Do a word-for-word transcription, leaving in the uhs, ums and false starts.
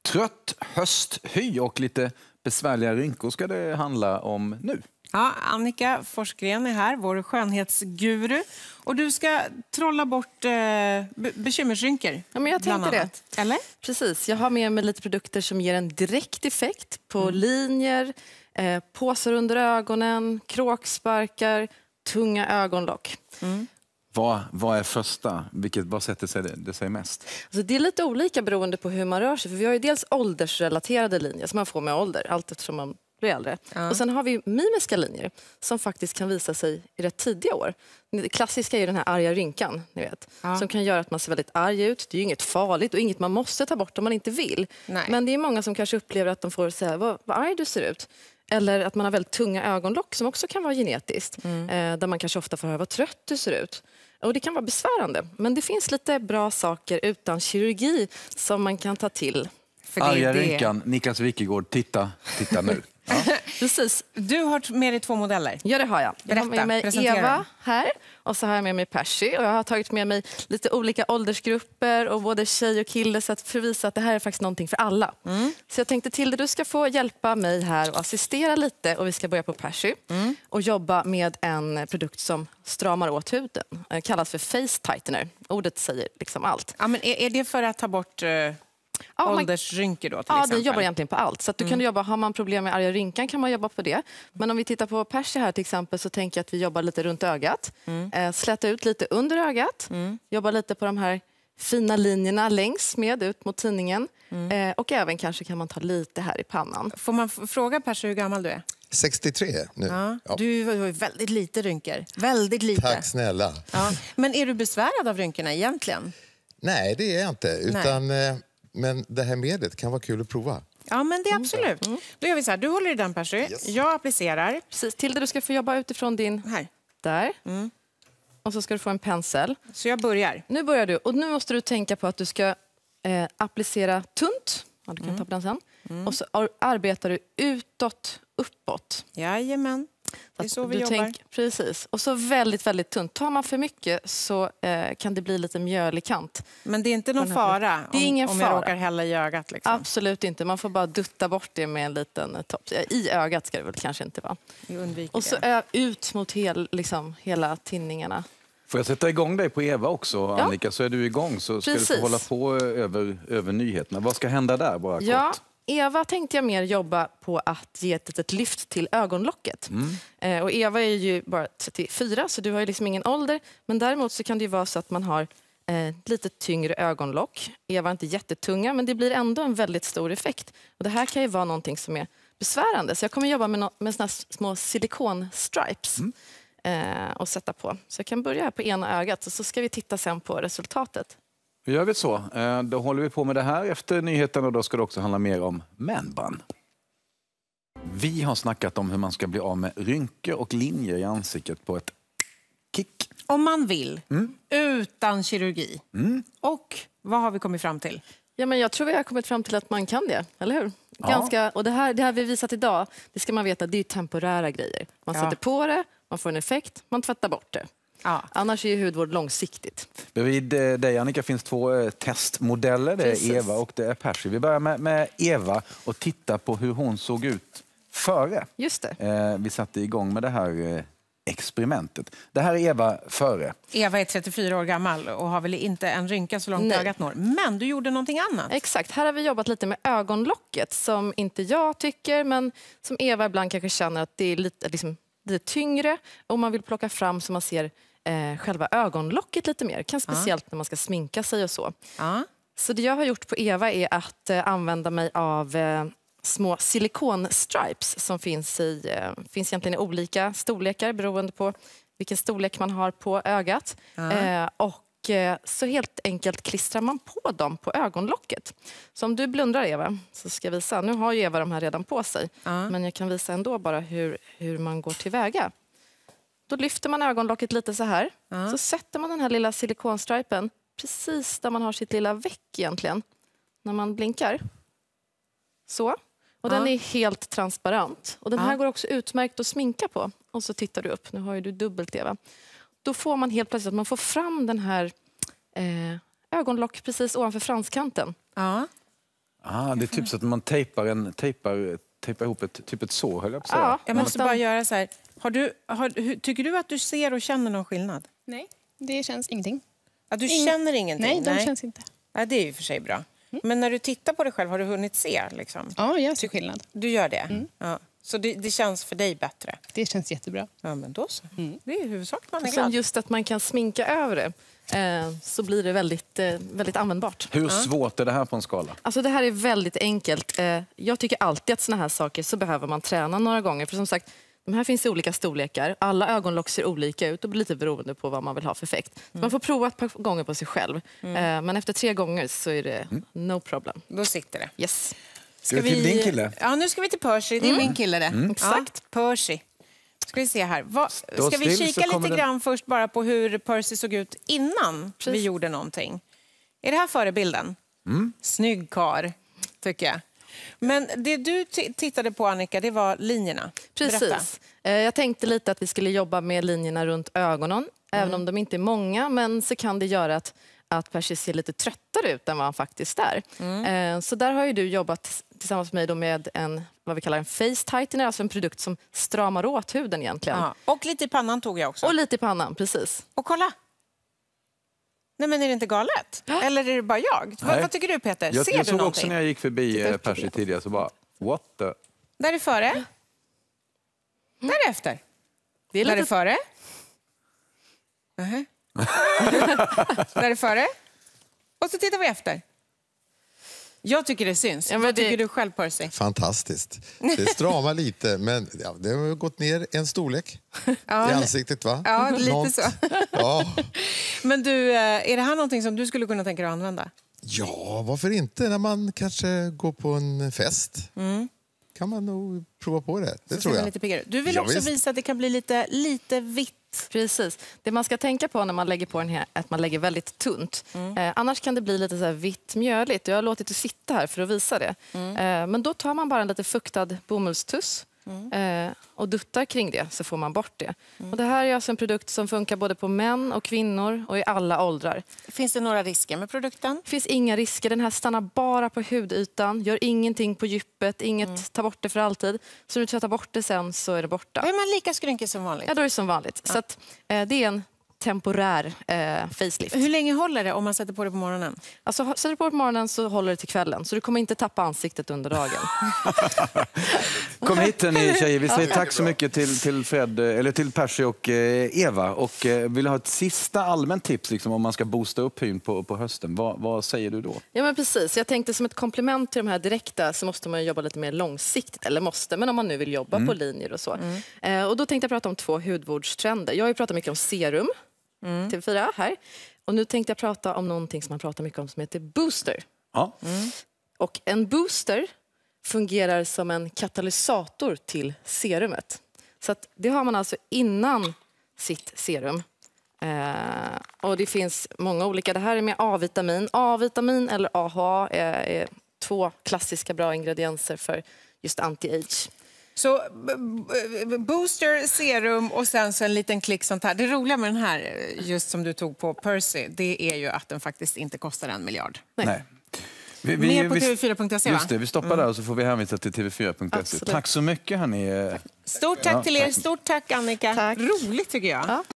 Trött hösthy och lite besvärliga rynkor ska det handla om nu. Ja, Annika Forsgren är här, vår skönhetsguru. Och du ska trolla bort eh, bekymmersrynkor. Ja, men jag tänkte det. Eller? Precis, jag har med mig lite produkter som ger en direkt effekt på mm. linjer, eh, påsar under ögonen, kråksparkar, tunga ögonlock. Mm. Vad, vad är första? Vilket, vad sätter sig det, det sig mest? Alltså det är lite olika beroende på hur man rör sig. För vi har ju dels åldersrelaterade linjer som man får med ålder, allt eftersom man blir äldre. Ja. Och sen har vi mimiska linjer som faktiskt kan visa sig i rätt tidiga år. Det klassiska är ju den här arga rynkan, ni vet. Ja. Som kan göra att man ser väldigt arg ut. Det är ju inget farligt och inget man måste ta bort om man inte vill. Nej. Men det är många som kanske upplever att de får säga vad, vad arg du ser ut. Eller att man har väldigt tunga ögonlock som också kan vara genetiskt. Mm. Eh, där man kanske ofta får höra vad trött du ser ut. Och det kan vara besvärande. Men det finns lite bra saker utan kirurgi som man kan ta till. För det arga det. rynkan, Niklas Wikegård, titta, titta nu. Ja. Precis. Du har med dig två modeller. Ja, det har jag. Jag har med mig Eva här och så har jag med mig Percy. Och jag har tagit med mig lite olika åldersgrupper och både tjej och kille så att förvisa att det här är faktiskt någonting för alla. Mm. Så jag tänkte till det, du ska få hjälpa mig här och assistera lite och vi ska börja på Percy mm. och jobba med en produkt som stramar åt huden. Det kallas för face tightener. Ordet säger liksom allt. Ja, men är, är det för att ta bort... Uh... Ja, åldersrynkor då till ja, exempel. det jobbar egentligen på allt. Så att du mm. kan jobba, har man problem med arga rynkan kan man jobba på det. Men om vi tittar på Percy här till exempel så tänker jag att vi jobbar lite runt ögat. Mm. Eh, släta ut lite under ögat. Mm. Jobba lite på de här fina linjerna längs med ut mot tidningen. Mm. Eh, och även kanske kan man ta lite här i pannan. Får man f- fråga Percy hur gammal du är? sextiotre nu. Ja. Ja. Du har ju väldigt lite rynkor. Väldigt lite. Tack snälla. Ja. Men är du besvärad av rynkorna egentligen? Nej, det är jag inte. Utan... Nej. Men det här medlet kan vara kul att prova. Ja, men det är absolut. Mm. Då gör vi så här. Du håller i den, Percy. Yes. Jag applicerar. Precis. Tilde, du ska få jobba utifrån din... Här. Där. Mm. Och så ska du få en pensel. Så jag börjar. Nu börjar du. Och nu måste du tänka på att du ska eh, applicera tunt. Ja, du kan mm. ta på den sen. Mm. Och så ar- arbetar du utåt, uppåt. Jajamän. Det är så vi jobbar. Tänk, precis. Och så väldigt, väldigt tunt. Tar man för mycket så eh, kan det bli lite mjölig kant. Men det är inte någon fara det är om, ingen om fara. jag råkar hälla i ögat? Liksom. Absolut inte. Man får bara dutta bort det med en liten topp. I ögat ska det väl kanske inte vara. Och så ö- ut mot hel, liksom, hela tinningarna. Får jag sätta igång dig på Eva också, ja. Annika? Så är du igång så ska precis. Du få hålla på över, över nyheterna. Vad ska hända där bara ja. kort? Eva tänkte jag mer jobba på att ge ett, ett lyft till ögonlocket. Mm. Eh, och Eva är ju bara trettiofyra så du har ju liksom ingen ålder. Men däremot så kan det ju vara så att man har eh, lite tyngre ögonlock. Eva är inte jättetunga men det blir ändå en väldigt stor effekt. Och det här kan ju vara någonting som är besvärande. Så jag kommer jobba med, no- med såna små silikonstripes mm. eh, och sätta på. Så jag kan börja här på ena ögat och så ska vi titta sen på resultatet. Då gör vi så. Då håller vi på med det här efter nyheten och då ska det också handla mer om manbun. Vi har snackat om hur man ska bli av med rynkor och linjer i ansiktet på ett kick. Om man vill, mm. utan kirurgi. Mm. Och vad har vi kommit fram till? Ja, men jag tror vi har kommit fram till att man kan det, eller hur? Ja. Ganska, och det här, det här vi visat idag, det ska man veta, det är temporära grejer. Man ja. sätter på det, man får en effekt, man tvättar bort det. Ja. Annars är ju hudvård långsiktigt. Bredvid dig, Annika, finns två eh, testmodeller. Det är Precis. Eva och det är Percy. Vi börjar med, med Eva och titta på hur hon såg ut före. Just det. Eh, vi satte igång med det här eh, experimentet. Det här är Eva före. Eva är trettiofyra år gammal och har väl inte en rynka så långt ögat når. Men du gjorde någonting annat. Exakt. Här har vi jobbat lite med ögonlocket som inte jag tycker men som Eva ibland kanske känner att det är lite... Liksom, lite tyngre och man vill plocka fram så man ser eh, själva ögonlocket lite mer. Kan speciellt ja. när man ska sminka sig och så. Ja. Så det jag har gjort på Eva är att eh, använda mig av eh, små silikonstripes som finns i eh, finns egentligen i olika storlekar beroende på vilken storlek man har på ögat. Ja. Eh, och så helt enkelt klistrar man på dem på ögonlocket. Så om du blundrar, Eva, så ska jag visa. Nu har ju Eva de här redan på sig. Uh. Men jag kan visa ändå bara hur, hur man går tillväga. Då lyfter man ögonlocket lite så här. Uh. Så sätter man den här lilla silikonstripen precis där man har sitt lilla veck egentligen. När man blinkar. Så. Och uh. den är helt transparent. Och den här uh. går också utmärkt att sminka på. Och så tittar du upp. Nu har ju du dubbelt, Eva. Då får man helt plötsligt att man får fram den här eh, ögonlock precis ovanför franskanten. Ja. Ah, Ah, det är typ så att man tejpar, en, tejpar, tejpar ihop ett, typ ett sår, höll jag på att säga. Ja, Jag måste bara göra så här. Har du, har, hur, tycker du att du ser och känner någon skillnad? Nej, det känns ingenting. Att du Ing- känner ingenting? Nej, det känns inte. Ja, det är ju för sig bra. Mm. Men när du tittar på dig själv, har du hunnit se? Liksom? Ja, jag ser skillnad. Du gör det? Mm. Ja. Så det, det känns för dig bättre? Det känns jättebra. Ja, men då så. Mm. Det är huvudsaken man är Och sen glad. just att man kan sminka över det. Eh, så blir det väldigt, eh, väldigt användbart. Hur svårt är det här på en skala? Alltså det här är väldigt enkelt. Eh, jag tycker alltid att såna här saker så behöver man träna några gånger. För som sagt, de här finns i olika storlekar. Alla ögonlock ser olika ut och blir lite beroende på vad man vill ha för effekt. Så man får prova ett par gånger på sig själv. Mm. Eh, men efter tre gånger så är det no problem. Då sitter det. Yes. Ska vi till din kille? Ja, nu ska vi till Percy. Det är min kille det. Mm. Exakt. Ja, Percy. Ska vi se här. Va, Stå ska vi still, så kika kommer lite den- grann först bara på hur Percy såg ut innan Precis. vi gjorde någonting? Är det här förebilden? Mm. Snygg karl, tycker jag. Men det du t- tittade på, Annika, det var linjerna. Berätta. Precis. Eh, jag tänkte lite att vi skulle jobba med linjerna runt ögonen. Även om de inte är många, men så kan det göra att, att Percy ser lite tröttare ut än vad han faktiskt är. Eh, så där har ju du jobbat tillsammans med mig då med en, vad vi kallar en face tightener, alltså en produkt som stramar åt huden egentligen. Ja. Och lite i pannan tog jag också. Och lite i pannan, precis. Och kolla! Nej, men är det inte galet? Eller är det bara jag? Vad, Nej. vad tycker du, Peter? Jag, Ser jag du såg någonting? också när jag gick förbi Titta eh, upp på Percy det. tidigare så bara, what the... Där är före. Där är efter. Det är Där är lite... före. Uh-huh. Där är före. Och så tittar vi efter. Jag tycker det syns. Ja, men Vad det- tycker du själv, Percy? Fantastiskt. Det stramar lite, men ja, det har gått ner en storlek Ja, i ansiktet, va? ja, lite Något. så. Ja. Men du, eh, är det här någonting som du skulle kunna tänka dig att använda? ja, varför inte när man kanske går på en fest? Mm. Kan man nog prova på det, det Så ser tror man jag. lite piggare ut. Du vill Ja, också visst. visa att det kan bli lite, lite vitt. Precis. Det man ska tänka på när man lägger på den här är att man lägger väldigt tunt. Eh, annars kan det bli lite så här vitt mjöligt. Jag har låtit det sitta här för att visa det. Eh, men då tar man bara en lite fuktad bomullstuss eh, och duttar kring det så får man bort det. Och det här är alltså en produkt som funkar både på män och kvinnor och i alla åldrar. Finns det några risker med produkten? Det finns inga risker. Den här stannar bara på hudytan. Gör ingenting på djupet. Inget tar bort det för alltid. Så när du tar bort det sen så är det borta. Är man lika skrynkig som vanligt? Ja, då är det som vanligt. Så att, eh, det är en temporär eh, facelift. Hur länge håller det om man sätter på det på morgonen? Alltså, ha- sätter du på det på morgonen så håller det till kvällen. Så du kommer inte tappa ansiktet under dagen. Kom hit ni tjejer, vi säger tack så mycket till, till, Fred, eh, eller till Percy och eh, Eva. Och eh, vill ha ett sista allmänt tips liksom, om man ska boosta upp hyn på, på hösten. Vad, vad säger du då? Ja, men precis. Jag tänkte som ett komplement till de här direkta så måste man jobba lite mer långsiktigt. Eller måste, men om man nu vill jobba på linjer och så. Eh, och då tänkte jag prata om två hudvårdstrender. Jag har ju pratat mycket om serum. T V fyra här. Och nu tänkte jag prata om någonting som man pratar mycket om som heter booster. Ja. Och en booster fungerar som en katalysator till serumet. Så att det har man alltså innan sitt serum. Eh, och det finns många olika. Det här är med A-vitamin. A-vitamin eller A H A är, är två klassiska bra ingredienser för just anti-age. Så b- b- booster, serum och sen så en liten klick sånt här. Det roliga med den här, just som du tog på Percy, det är ju att den faktiskt inte kostar en miljard. Nej. Nej. Vi, Mer på T V fyra punkt se, va? Just det, vi stoppar där och så får vi hänvisa till T V fyra punkt se. Absolut. Tack så mycket hörni. Stort tack Ja, till er, tack. stort tack Annika. Tack. Roligt tycker jag. Ja.